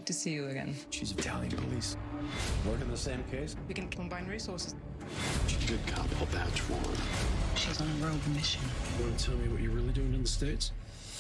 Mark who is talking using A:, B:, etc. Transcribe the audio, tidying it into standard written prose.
A: Good to see you again.
B: She's Italian police. Working the same case?
A: We can combine resources.
C: She's a good cop. I'll vouch for her.
A: She's on a rogue mission.
C: You want to tell me what you're really doing in the States?